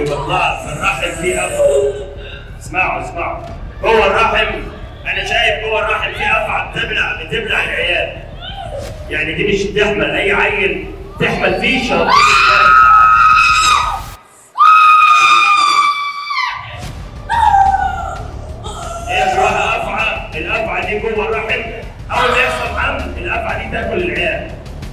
في بطنها في الرحم في افعى. اسمعوا جوه الرحم، انا شايف جوه الرحم في افعى بتبلع العيال. يعني دي مش تحمل اي عيل، تحمل فيه شياطين. هي جواها افعى، الافعى دي جوه الرحم، اول ما يحصل حمل الافعى دي تاكل العيال.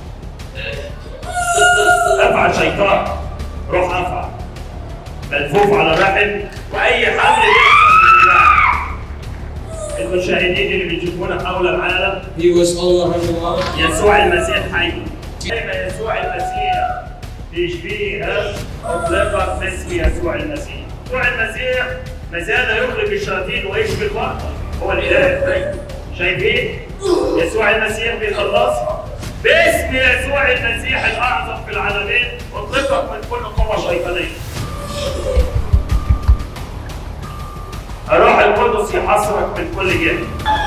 افعى شيطان، روح افعى ملفوف على الرحم، واي حمل يحصل بالدماغ. المشاهدين اللي بيشوفونا حول العالم، يسوع المسيح حي. كلمة يسوع المسيح بيشفيها مطلقة باسم يسوع المسيح. يسوع المسيح ما زال يخرج الشياطين ويشفي المرضى، هو الاله الحي. شايفين؟ يسوع المسيح بيخلصها باسم يسوع المسيح الاعظم في العالمين، مطلقك من كل قوة شيطانية. الروح القدس يحصرك من كل جهة.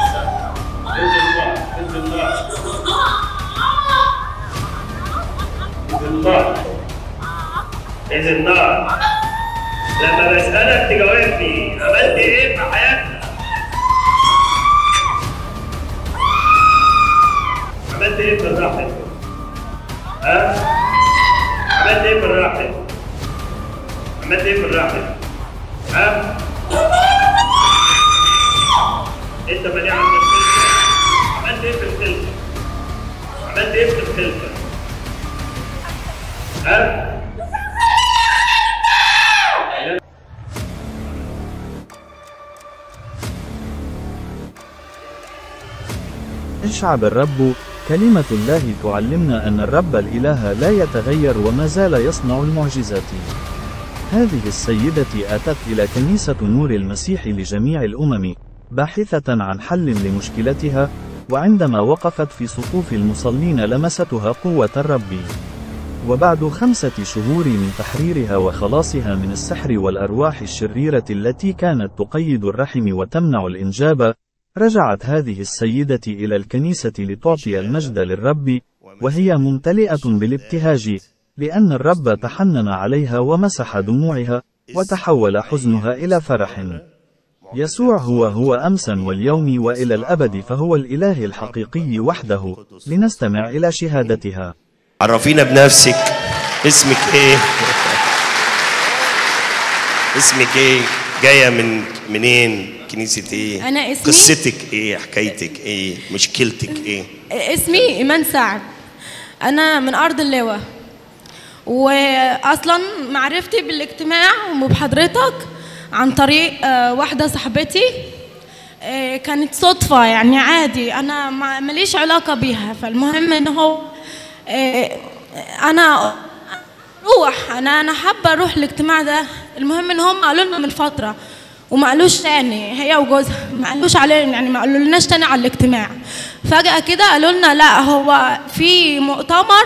بإذن الله بإذن الله. لما بسألك تجاوبني عملت إيه في حياتك؟ عملت إيه في الرحم؟ ها؟ عملت إيه في الرحم؟ عملت إيه في الرحم؟ ها؟ انت بني عند الخلفة، عملت ايه في الخلفة؟ عملت ايه في الخلفة؟ ها؟ اشعب الرب. كلمة الله تعلمنا أن الرب الإله لا يتغير وما زال يصنع المعجزات. هذه السيدة أتت إلى كنيسة نور المسيح لجميع الأمم باحثة عن حل لمشكلتها، وعندما وقفت في صفوف المصلين لمستها قوة الرب. وبعد 5 شهور من تحريرها وخلاصها من السحر والأرواح الشريرة التي كانت تقيد الرحم وتمنع الإنجاب، رجعت هذه السيدة إلى الكنيسة لتعطي المجد للرب، وهي ممتلئة بالابتهاج، لأن الرب تحنن عليها ومسح دموعها، وتحول حزنها إلى فرح. يسوع هو أمسا واليوم وإلى الأبد، فهو الإله الحقيقي وحده. لنستمع إلى شهادتها. عرفينا بنفسك. اسمك إيه؟ اسمك إيه؟ جاية منين؟ كنيسة إيه؟ أنا اسمي، قصتك إيه؟ حكايتك إيه؟ مشكلتك إيه؟ اسمي إيمان سعد. أنا من أرض اللواء، وأصلا معرفتي بالاجتماع وبحضرتك عن طريق واحدة صاحبتي. كانت صدفة يعني، عادي، أنا ماليش علاقة بيها. فالمهم إن هو أنا حابة أروح الاجتماع ده. المهم إن هم قالوا لنا من فترة وما قالوش تاني، هي وجوزها ما قالوش علينا، يعني ما قالوا لناش تاني على الاجتماع. فجأة كده قالوا لنا لا، هو في مؤتمر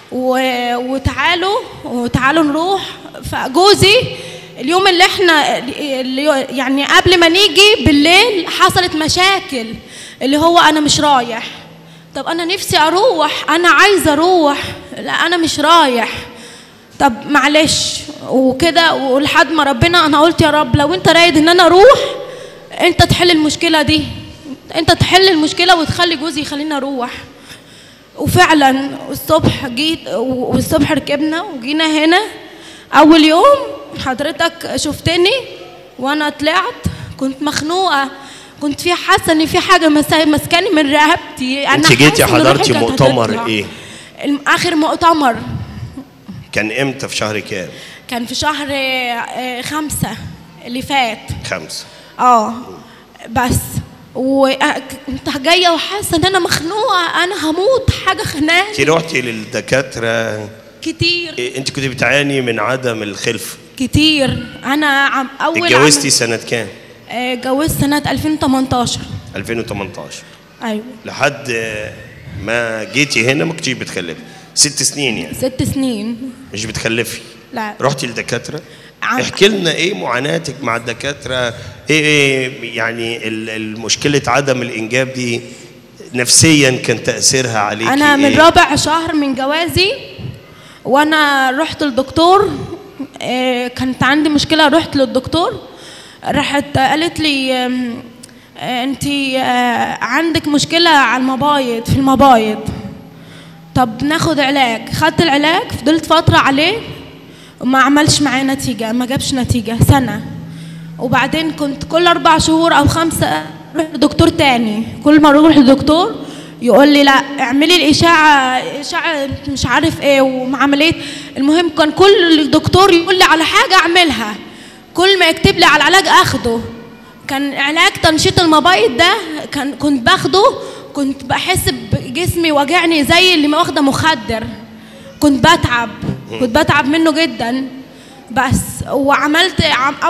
وتعالوا نروح. فجوزي اليوم اللي احنا يعني قبل ما نيجي بالليل حصلت مشاكل، اللي هو انا مش رايح. طب انا نفسي اروح، انا عايزه اروح، لا انا مش رايح. طب معلش وكده، ولحد ما ربنا، انا قلت يا رب لو انت رايد ان انا اروح، انت تحل المشكله دي، انت تحل المشكله وتخلي جوزي يخليني اروح. وفعلا الصبح جيت، والصبح ركبنا وجينا هنا. اول يوم حضرتك شفتني وانا طلعت، كنت مخنوقه، كنت في حاسه ان في حاجه مسكاني من رقبتي. انت جيتي حضرتي مؤتمر ايه؟ اخر مؤتمر كان امتى؟ في شهر كام؟ كان في شهر 5 اللي فات. 5 بس. وكنت جايه وحاسه ان انا مخنوقه، انا هموت، حاجه خناقه. انت رحتي للدكاتره كتير؟ انت كنت بتعاني من عدم الخلفه كتير. انا اول اتجوزتي سنه كام؟ اتجوزت سنه 2018. 2018 ايوه. لحد ما جيتي هنا ما كنتيش بتخلفي؟ 6 سنين يعني؟ 6 سنين مش بتخلفي؟ لا. رحتي للدكاتره؟ احكي لنا ايه معاناتك مع الدكاتره، ايه يعني المشكله عدم الانجاب دي نفسيا كان تاثيرها عليكي؟ انا من رابع شهر من جوازي وانا رحت للدكتور، كانت عندي مشكله، رحت للدكتور، راحت قالت لي انت عندك مشكله على المبايض، في المبايض. طب ناخد علاج. خدت العلاج، فضلت فتره عليه وما عملش معايا نتيجه، ما جابش نتيجه سنه. وبعدين كنت كل 4 شهور او 5 اروح لدكتور تاني، كل ما اروح لدكتور يقول لي لا اعملي الاشاعه، اشاعه مش عارف ايه وعمليه. المهم كان كل دكتور يقول لي على حاجه اعملها، كل ما يكتب لي على علاج اخده. كان علاج تنشيط المبايض ده كنت باخده، كنت بحس بجسمي وجعني زي اللي واخده مخدر، كنت بتعب منه جدا. بس وعملت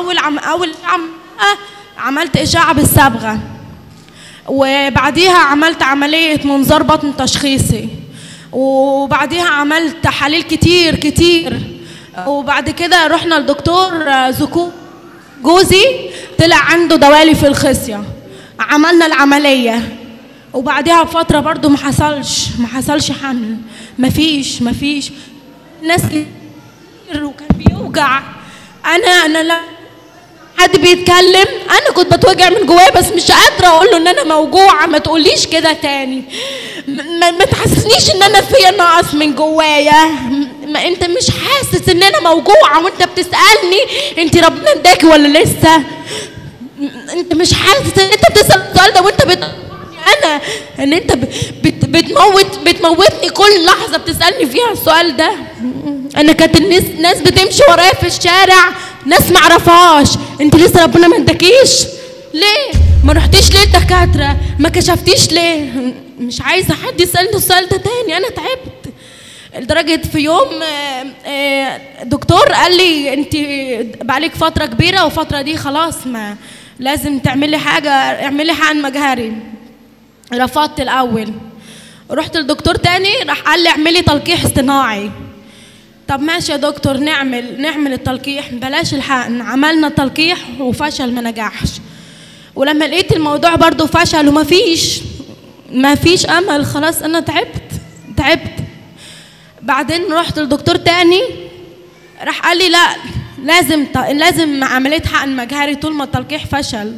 عملت اشاعه بالصبغه، وبعديها عملت عمليه منظار بطن تشخيصي، وبعديها عملت تحاليل كتير. وبعد كده رحنا لدكتور جوزي، طلع عنده دوالي في الخصيه، عملنا العمليه. وبعديها بفتره برضو ما حصلش حمل، مفيش ناس كتير وكان بيوجع. انا لا حد بيتكلم، انا كنت بتوجع من جوايا بس مش قادره اقول له ان انا موجوعه. ما تقوليش كده تاني، ما تحسسنيش ان انا فيا نقص من جوايا. ما انت مش حاسس ان انا موجوعه وانت بتسالني انت ربنا اداكي ولا لسه؟ انت مش حاسس ان انت بتسال السؤال ده وانت انا ان انت بتموتني كل لحظه بتسالني فيها السؤال ده. انا كانت الناس بتمشي ورايا في الشارع، ناس ما اعرفهاش، انت لسه ربنا ما اداكيش ليه؟ ما رحتيش ليه الدكاتره؟ ما كشفتيش ليه؟ مش عايزه حد يسالني السؤال ده تاني، انا تعبت لدرجه في يوم دكتور قال لي انت بقالك فتره كبيره والفتره دي خلاص ما لازم تعملي حاجه، اعملي حقن مجهري. رفضت الاول، رحت لدكتور تاني راح قال لي اعملي تلقيح اصطناعي. طب ماشي يا دكتور نعمل التلقيح، بلاش الحقن. عملنا التلقيح وفشل، ما نجحش. ولما لقيت الموضوع برضو فشل ومفيش امل، خلاص انا تعبت. بعدين رحت لدكتور تاني راح قال لي لا لازم عمليه حقن مجهري طول ما التلقيح فشل.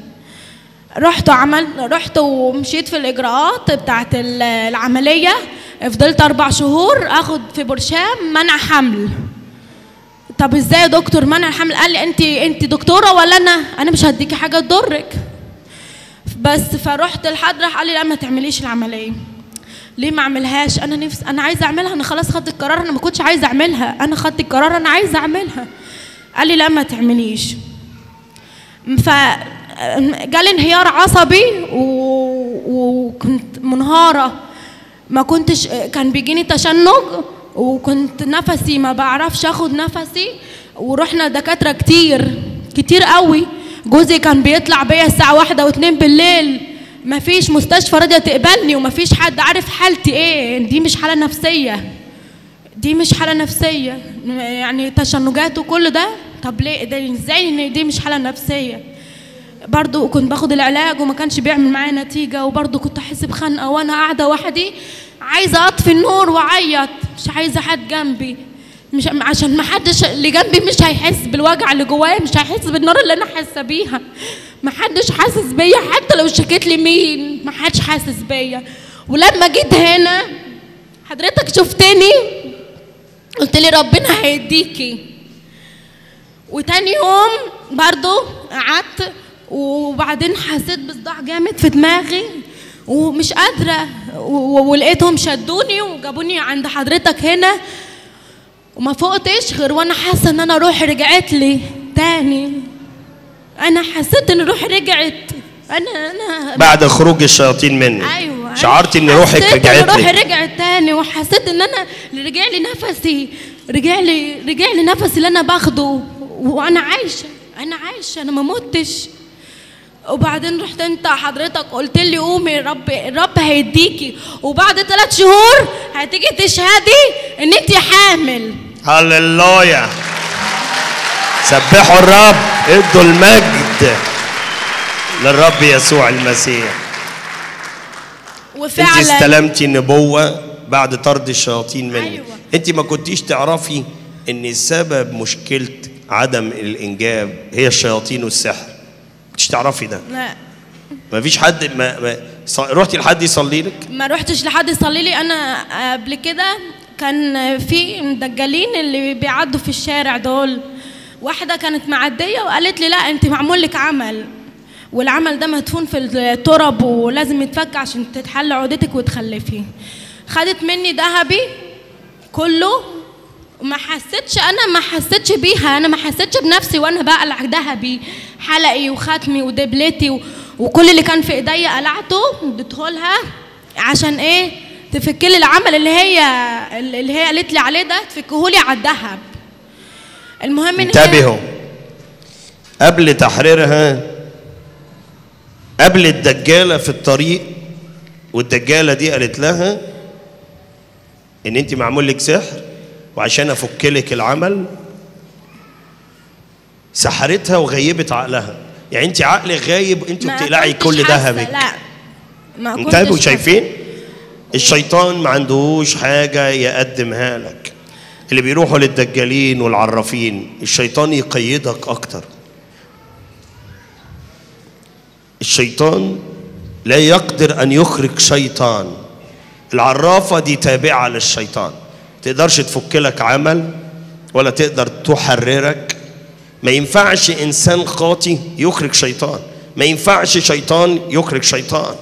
رحت ومشيت في الاجراءات بتاعت العمليه، فضلت 4 شهور اخد في برشام منع حمل. طب ازاي يا دكتور منع حمل؟ قال لي انت دكتوره ولا انا مش هديكي حاجه تضرك. بس فرحت لحد راح قال لي لا ما تعمليش العمليه. ليه ما اعملهاش؟ انا عايزه اعملها، انا خلاص خدت القرار، انا ما كنتش عايزه اعملها، انا خدت القرار انا عايزه اعملها. قال لي لا ما تعمليش. فجالي انهيار عصبي وكنت منهاره، ما كنتش، كان بيجيني تشنج وكنت نفسي ما بعرفش اخد نفسي. ورحنا دكاتره كتير قوي. جوزي كان بيطلع بيا الساعه 1 و2 بالليل، ما فيش مستشفى راضيه تقبلني وما فيش حد عارف حالتي ايه. دي مش حاله نفسيه يعني تشنجات وكل ده. طب ليه ده؟ ازاي ان دي مش حاله نفسيه؟ برضو كنت باخد العلاج وما كانش بيعمل معايا نتيجه، وبرضو كنت احس بخنقه وانا قاعده وحدي عايزه اطفي النور واعيط، مش عايزه حد جنبي، مش عشان ما حدش اللي جنبي مش هيحس بالوجع اللي جوايا، مش هيحس بالنار اللي انا حاسه بيها. ما حدش حاسس بيا، حتى لو شكيت لي مين ما حدش حاسس بيا. ولما جيت هنا حضرتك شفتني قلت لي ربنا هيديكي. وتاني يوم برضو قعدت وبعدين حسيت بصداع جامد في دماغي ومش قادره، ولقيتهم شدوني وجابوني عند حضرتك هنا، وما فقتش غير وانا حاسه ان انا روحي رجعت لي تاني. انا حسيت ان روحي رجعت. انا بعد خروج الشياطين مني. ايوه شعرت ان روحك رجعت لي. روحي رجعت تاني، وحسيت ان انا رجع لي نفسي، رجع لي نفسي اللي انا باخده، وانا عايشه انا ما متش. وبعدين رحت انت حضرتك قلت لي قومي الرب هيديكي، وبعد 3 شهور هتيجي تشهدي ان انت حامل. هللويا، سبحوا الرب، ادوا المجد للرب يسوع المسيح. وفعلا انت استلمتي نبوة بعد طرد الشياطين منك. أيوة. انت ما كنتيش تعرفي ان سبب مشكلتك عدم الانجاب هي الشياطين والسحر؟ مش تعرفي ده؟ لا. ما فيش حد رحتي لحد يصلي لك؟ ما رحتش لحد يصلي لي. انا قبل كده كان في مدجلين اللي بيعدوا في الشارع دول، واحده كانت معديه وقالت لي لا انت معمول لك عمل، والعمل ده مدفون في التراب ولازم يتفك عشان تتحل عقدتك وتخلفي. خدت مني ذهبي كله وما حسيتش، انا ما حسيتش بيها، انا ما حسيتش بنفسي وانا بقلع ذهبي، حلقي وختمي ودبلتي وكل اللي كان في ايديا قلعته اديته لها عشان ايه؟ تفك لي العمل اللي هي قالت لي عليه ده، تفكه لي على الذهب. المهم ان انتبهوا، قبل تحريرها، قبل الدجاله في الطريق، والدجاله دي قالت لها ان انت معمول لك سحر وعشان افك لك العمل، سحرتها وغيبت عقلها. يعني انت عقلك غايب، انت بتقلعي كل ذهبك. لا ما كنتش. انتبهوا، شايفين؟ الشيطان ما عندهوش حاجه يقدمها لك. اللي بيروحوا للدجالين والعرافين الشيطان يقيدك اكتر. الشيطان لا يقدر ان يخرج شيطان. العرافه دي تابعه للشيطان، تقدرش تفك لك عمل ولا تقدر تحررك. ما ينفعش انسان خاطي يخرج شيطان، ما ينفعش شيطان يخرج شيطان.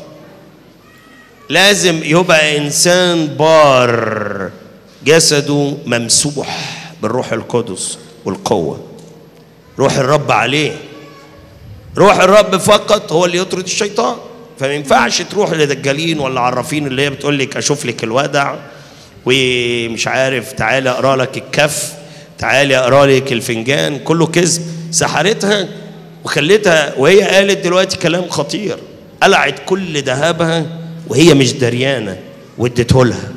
لازم يبقى انسان بار، جسده ممسوح بالروح القدس والقوه، روح الرب عليه. روح الرب فقط هو اللي يطرد الشيطان. فما ينفعش تروح لدجالين ولا عرافين اللي هي بتقول لك اشوف لك الودع ومش عارف تعالى اقرا لك الكف، تعالى اقرا لك الفنجان، كله كذب. سحرتها وخلتها، وهي قالت دلوقتي كلام خطير، قلعت كل ذهبها وهي مش دريانه واديته لها.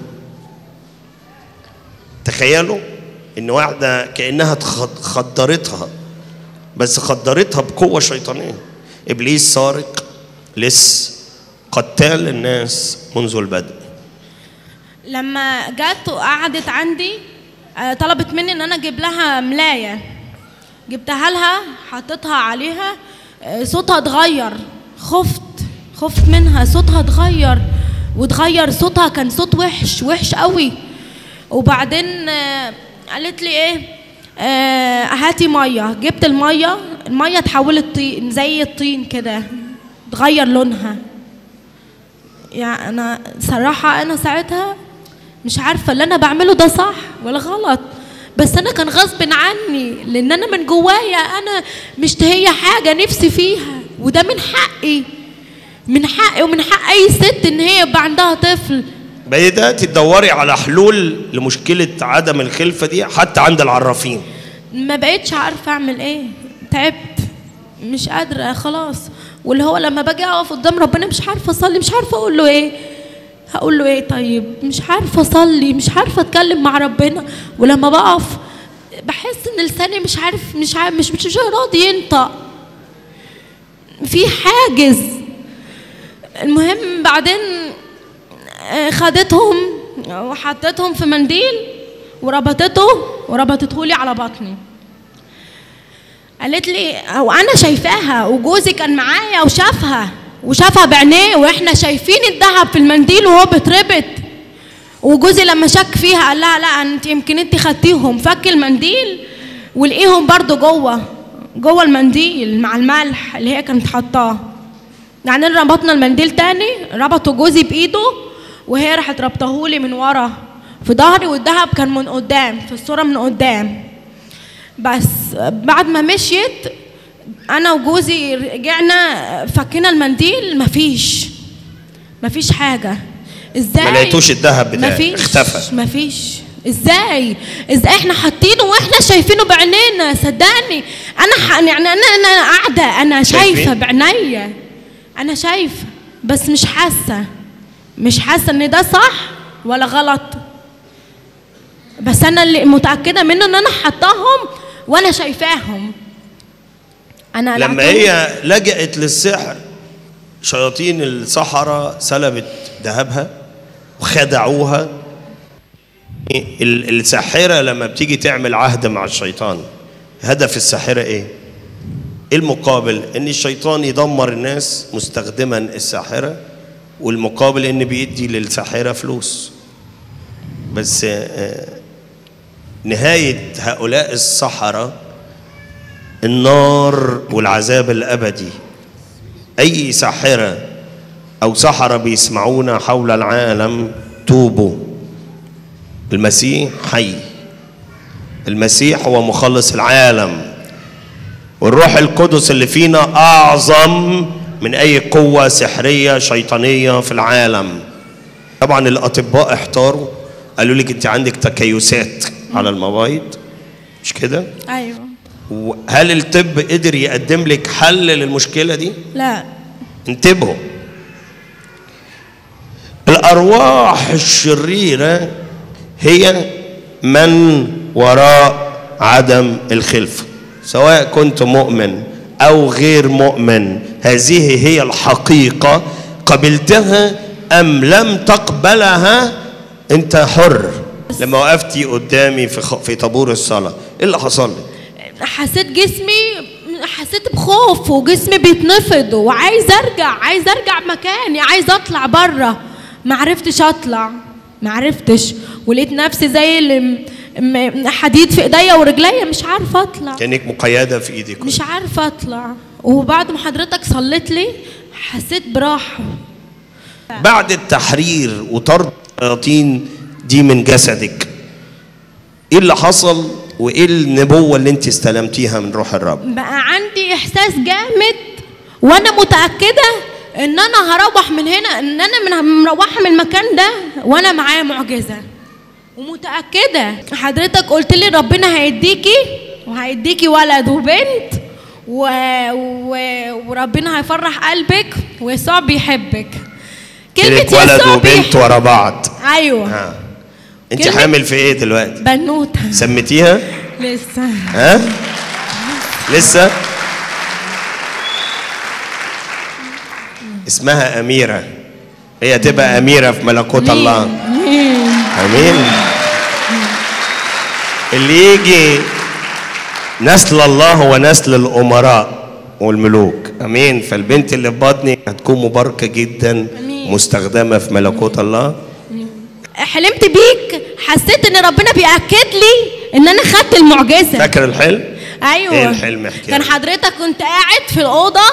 تخيلوا ان واحده كانها خدرتها، بس خدرتها بقوه شيطانيه. ابليس سارق لص قتال الناس منذ البدء. لما جت وقعدت عندي طلبت مني ان انا اجيب لها ملايه، جبتها لها حطيتها عليها، صوتها اتغير، خفت منها، صوتها اتغير صوتها كان صوت وحش قوي. وبعدين قالت لي ايه؟ هاتي ميه. جبت الميه اتحولت طين، زي الطين كده، اتغير لونها. يعني انا صراحه انا ساعتها مش عارفه اللي انا بعمله ده صح ولا غلط، بس انا كان غصب عني، لان انا من جوايا انا مشتهيه حاجه نفسي فيها، وده من حقي ومن حق اي ست ان هي يبقى عندها طفل. بدأت تدوري على حلول لمشكله عدم الخلفه دي حتى عند العرافين؟ ما بقيتش عارفه اعمل ايه، تعبت، مش قادره خلاص. واللي هو لما باجي اقف قدام ربنا مش عارفه اصلي، مش عارفه اقول له ايه، هقول له ايه؟ طيب مش عارفه اصلي، مش عارفه اتكلم مع ربنا. ولما بقف بحس ان لساني مش راضي ينطق، في حاجز. المهم بعدين خدتهم وحطيتهم في منديل وربطته لي على بطني. قالت لي، وانا شايفاها وجوزي كان معايا وشافها بعينيه، واحنا شايفين الذهب في المنديل وهو بيتربط. وجوزي لما شك فيها قال لها لا انت يمكن انت خدتيهم، فك المنديل ولقيهم برضو جوه المنديل مع الملح اللي هي كانت حطاه. يعني ربطنا المنديل تاني، ربطوا جوزي بايده وهي راحت ربطهولي من ورا في ظهري، والذهب كان من قدام في الصوره من قدام. بس بعد ما مشيت انا وجوزي رجعنا فكينا المنديل، مفيش حاجه. ازاي؟ ما لقيتوش الذهب بتاعي، اختفى. مفيش. ازاي احنا حاطينه واحنا شايفينه بعينينا؟ صدقني يعني انا قاعده، انا شايفه بعينيا، انا شايفه، بس مش حاسه ان ده صح ولا غلط. بس انا اللي متاكده منه ان انا حطاهم وانا شايفاهم. انا لما هي لجأت للسحر، شياطين السحرة سلبت ذهبها وخدعوها. الساحرة لما بتيجي تعمل عهد مع الشيطان هدف الساحرة ايه؟ المقابل ان الشيطان يدمر الناس مستخدما الساحرة، والمقابل ان بيدي للساحرة فلوس. بس نهاية هؤلاء السحرة النار والعذاب الأبدي. أي ساحرة أو سحرة بيسمعونا حول العالم توبوا. المسيح حي، المسيح هو مخلص العالم، والروح القدس اللي فينا أعظم من أي قوة سحرية شيطانية في العالم. طبعا الأطباء احتاروا، قالوا لك أنت عندك تكيسات على المبايض، مش كده؟ ايوه. هل الطب قدر يقدم لك حل للمشكلة دي؟ لا. انتبهوا، الأرواح الشريرة هي من وراء عدم الخلفة، سواء كنت مؤمن أو غير مؤمن. هذه هي الحقيقة، قبلتها أم لم تقبلها أنت حر. لما وقفتي قدامي في طابور الصلاة إيه اللي حصل لك؟ حسيت حسيت بخوف وجسمي بيتنفض وعايز ارجع مكاني، عايز اطلع بره. ما عرفتش اطلع، ما عرفتش، ولقيت نفسي زي حديد في ايديا ورجليا، مش عارفه اطلع. كانك مقيده في ايدك، مش عارفه اطلع. وبعد ما حضرتك صليت لي حسيت براحه. بعد التحرير وطرد الشياطين دي من جسدك، ايه اللي حصل وايه النبوه اللي انت استلمتيها من روح الرب؟ بقى عندي احساس جامد، وانا متاكده ان انا هروح من هنا، ان انا مروحه من المكان ده وانا معايا معجزه، ومتاكده. حضرتك قلت لي ربنا هيديكي ولد وبنت وربنا هيفرح قلبك، ويسوع بيحبك. كلمه ولد وبنت ورا بعض. ايوه. انت حامل في ايه دلوقتي؟ بنوته. سميتيها؟ لسه. لسه. اسمها أميرة، هي تبقى أميرة في ملكوت الله. أمين. اللي يجي نسل الله هو نسل الأمراء والملوك. أمين. فالبنت اللي في بطني هتكون مباركة جدا، مستخدمة في ملكوت الله. حلمت بيك، حسيت ان ربنا بيأكد لي ان انا خدت المعجزة. فاكر الحلم؟ ايوه. ايه الحلم؟ احكي. كان حضرتك كنت قاعد في الأوضة،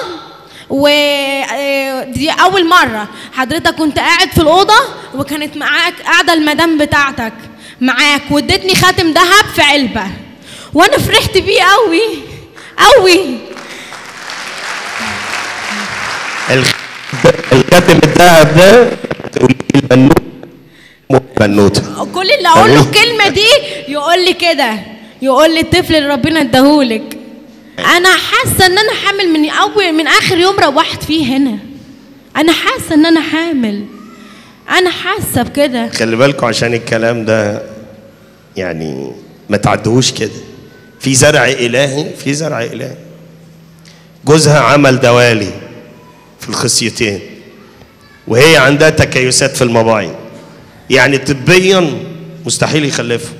ودي أول مرة حضرتك كنت قاعد في الأوضة، وكانت معاك قاعدة المدام بتاعتك معاك، وادتني خاتم ذهب في علبة، وأنا فرحت بيه قوي قوي. الخاتم الذهب ده تقولي بنوته. كل اللي أقول له الكلمة دي يقول لي كده، يقول لي الطفل اللي ربنا اداهولك. أنا حاسة إن أنا حامل من آخر يوم روحت فيه هنا. أنا حاسة إن أنا حامل، أنا حاسة بكده. خلي بالكم عشان الكلام ده يعني ما تعدهوش كده. في زرع إلهي، في زرع إلهي. جوزها عمل دوالي في الخصيتين، وهي عندها تكيسات في المبايض، يعني طبيا مستحيل يخلفوا.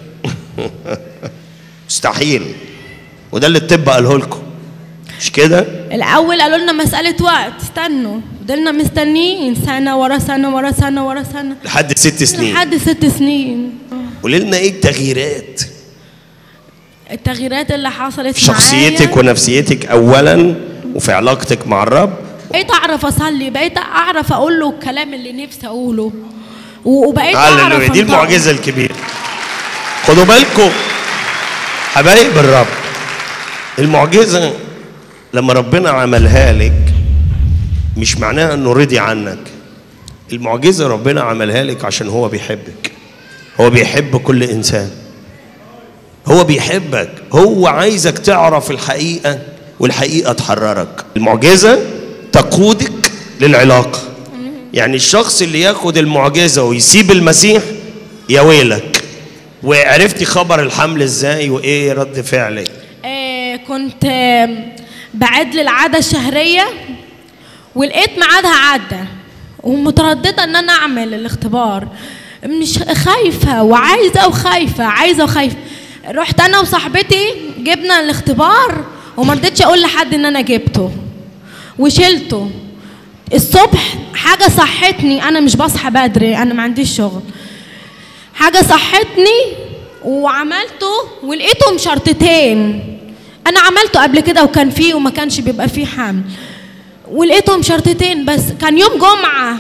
مستحيل. وده اللي الطب قاله لكم، مش كده؟ الأول قالوا لنا مسألة وقت، استنوا، فضلنا مستنيين سنة ورا سنة ورا سنة ورا سنة لحد 6 سنين. لحد 6 سنين. قولي لنا ايه التغييرات؟ التغييرات اللي حصلت في شخصيتك ونفسيتك أولا، وفي علاقتك مع الرب. بقيت أعرف أصلي، بقيت أعرف أقول له الكلام اللي نفسي أقوله، وبقيت أعرف. دي المعجزة الكبيرة. خدوا بالكم حبايب الرب، المعجزة لما ربنا عملها لك مش معناها انه رضي عنك. المعجزة ربنا عملها لك عشان هو بيحبك، هو بيحب كل انسان، هو بيحبك، هو عايزك تعرف الحقيقة والحقيقة تحررك. المعجزة تقودك للعلاقة. يعني الشخص اللي ياخد المعجزة ويسيب المسيح يا ويلك. وعرفتي خبر الحمل ازاي وايه رد فعلك؟ كنت بعد للعادة الشهرية، ولقيت ميعادها عدى، ومترددة ان انا اعمل الاختبار، مش خايفة وعايزة وخايفة، عايزة وخايفة. رحت انا وصاحبتي جبنا الاختبار وما رضيتش اقول لحد ان انا جبته وشلته. الصبح حاجه صحتني، انا مش بصحى بدري، انا ما عنديش شغل. حاجه صحتني وعملته ولقيتهم شرطتين. انا عملته قبل كده وكان فيه وما كانش بيبقى فيه حمل، ولقيتهم شرطتين بس كان يوم جمعه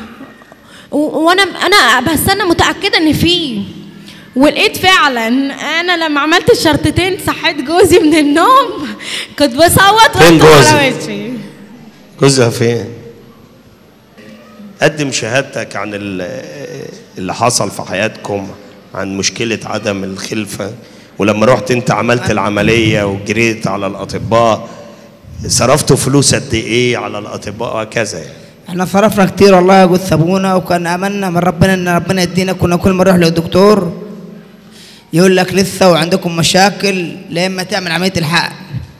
وانا بس انا متاكده ان فيه. ولقيت فعلا انا لما عملت الشرطتين صحيت جوزي من النوم كنت بصوت فين جوزي؟ على وشي. جوزها فين؟ قدم شهادتك عن اللي حصل في حياتكم، عن مشكلة عدم الخلفة، ولما رحت انت عملت العملية وجريت على الأطباء صرفتوا فلوس قد ايه على الأطباء وهكذا يعني. احنا صرفنا كتير والله يا جوز ابونا، وكان املنا من ربنا ان ربنا يدينا. كنا كل ما نروح للدكتور يقول لك لسه وعندكم مشاكل لما تعمل عمليه الحقن.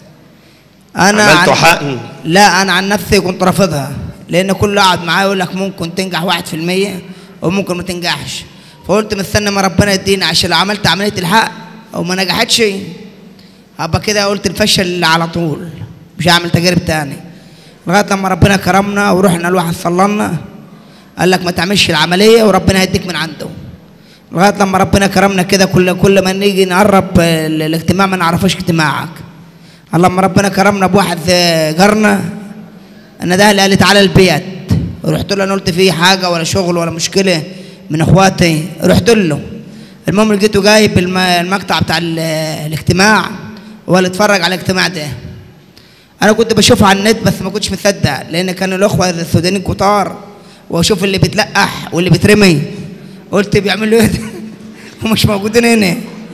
انا عملتوا حقن؟ لا انا عن نفسي كنت رافضها، لان كل قاعد معايا يقول لك ممكن تنجح 1% وممكن ما تنجحش. فقلت مستني ما ربنا يدينا، عشان لو عملت عمليه الحقن وما نجحتش هبقى كده قلت الفشل على طول، مش هعمل تجارب تاني. لغايه لما ربنا كرمنا ورحنا لواحد صلى قال لك ما تعملش العمليه وربنا هيديك من عنده. لغايه لما ربنا كرمنا كده كل ما نيجي نقرب الاجتماع ما نعرفوش اجتماعك. لما ربنا كرمنا بواحد جارنا انا ده اللي قال لي تعالى البيت، رحت له. انا قلت فيه حاجه ولا شغل ولا مشكله من اخواتي، رحت له. المهم لقيته جايب المقطع بتاع الاجتماع ولا اتفرج على الاجتماع ده. انا كنت بشوفه على النت بس ما كنتش مصدق، لان كانوا الاخوه السودانيين كتار، واشوف اللي بيتلقح واللي بيترمي قلت بيعملوا ايه ده ومش موجودين هنا.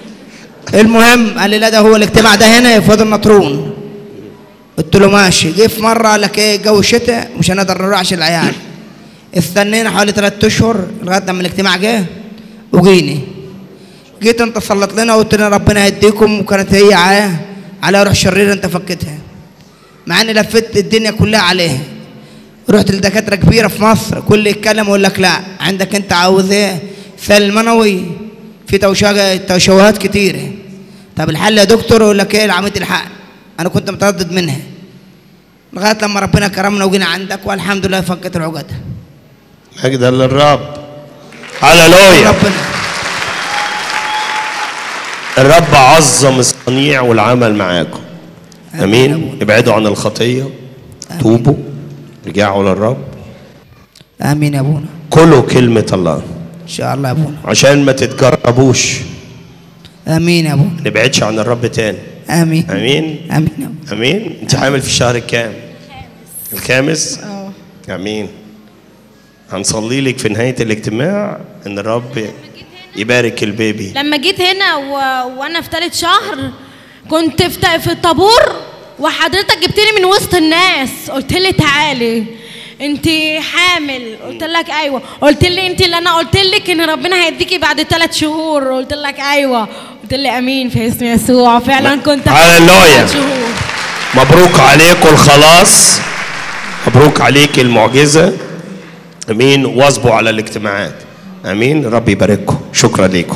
المهم قال لي لا ده هو الاجتماع ده هنا في وادي النطرون. قلت له ماشي. جه في مره قال لك ايه الجو الشتاء مش هنقدر نروح عشان العيال. استنينا حوالي 3 اشهر لغايه لما الاجتماع جه وجيني. جيت انت صلت لنا وقلت لنا ربنا يهديكم، وكانت هي على روح شريره انت فكتها، مع اني لفت الدنيا كلها عليها. رحت لدكاتره كبيره في مصر كل يتكلم ويقول لك لا عندك انت عاوز ايه سال منوي، في توشوهات كتيره. طب الحل يا دكتور؟ يقول لك ايه عمليه الحقن. انا كنت متردد منها لغايه لما ربنا كرمنا وجينا عندك والحمد لله فكت العقد. مجدا للرب. هللويا. الرب عظم الصنيع والعمل معاكم. امين. ابعدوا عن الخطيه، توبوا، رجعوا للرب. امين يا ابونا. كلوا كلمه الله ان شاء الله يا ابونا، عشان ما تتجربوش. امين يا ابونا. ما نبعدش عن الرب تاني. امين امين امين يا ابونا. امين. انت حامل في الشهر الكام؟ الخامس. امين. هنصلي لك في نهايه الاجتماع ان الرب يبارك البيبي. لما جيت هنا وانا في 3 شهر كنت في الطابور، وحضرتك جبتني من وسط الناس قلت لي تعالي انت حامل، قلت لك ايوه، قلت لي انت اللي انا قلت لك ان ربنا هيديكي بعد 3 شهور، قلت لك ايوه، قلت لي امين في اسم يسوع. فعلا كنت هللويا. مبروك عليكم الخلاص، مبروك عليك المعجزه. امين. واظبوا على الاجتماعات. امين. رب يبارككم. شكرا لكم.